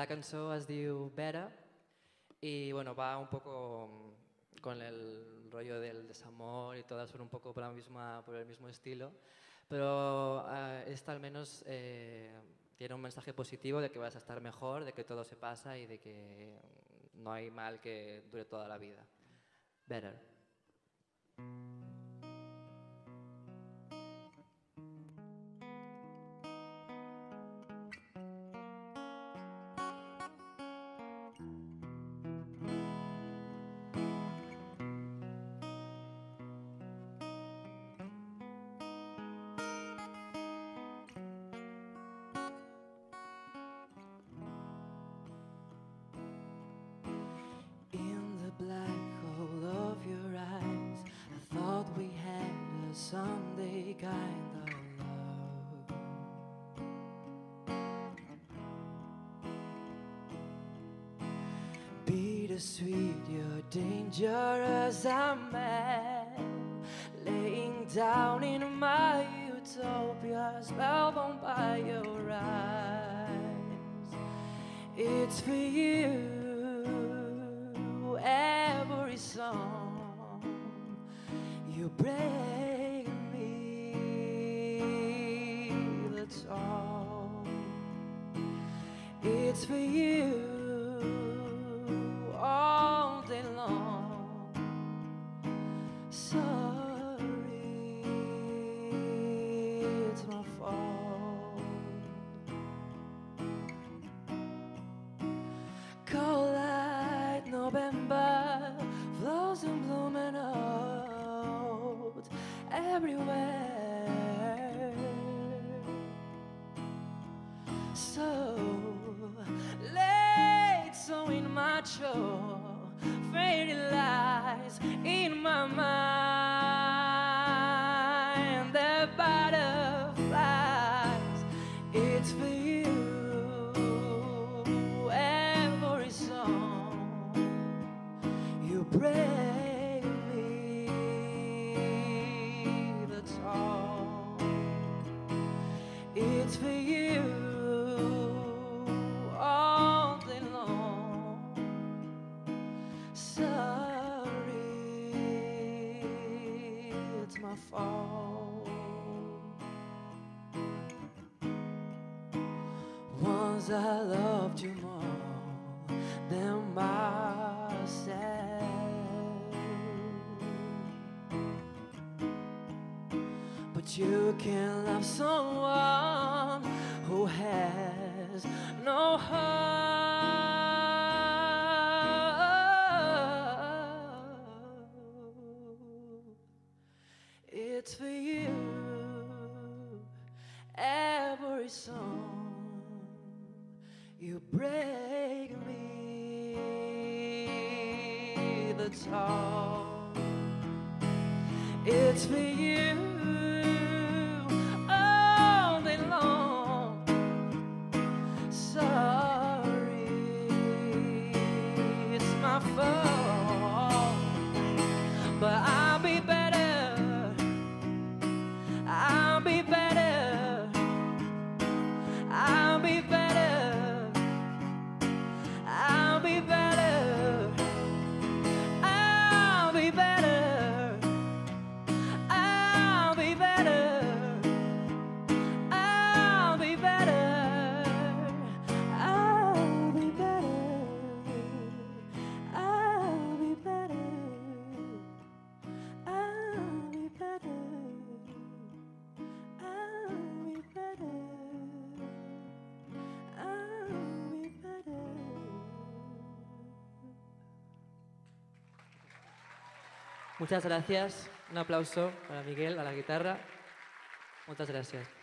La cançó es diu Vera y bueno, va un poco con el rollo del desamor y todas son un poco por el mismo estilo, pero esta al menos tiene un mensaje positivo de que vas a estar mejor, de que todo se pasa y de que no hay mal que dure toda la vida. Better. In the black hole of your eyes, I thought we had a someday kind of love. Bittersweet, you're dangerous, I'm mad. Laying down in my utopia, spellbound by your eyes. It's for you. Every song you break me, that's all. It's for you all day long. Sorry, it's my fault. Cold light November, flowers and blooming out everywhere. So late, so immature, fading lies in my mind. The butterflies, it's for you. Every song you break me, that's all. It's for you all day long. Sorry, it's my fault. Once I loved you more than myself, but you can love someone who has no heart. It's for you. Every song you break me, that's all. It's for you all day long. Sorry, it's my fault, but I'll be better. I'll be better. I'll be better. I'll be better. I'll be better. I'll be better. I'll be better. I'll be better. I'll be better. I'll be better. I'll be better. I'll be better. Muchas gracias. Un aplauso para Miguel a la guitarra. Muchas gracias.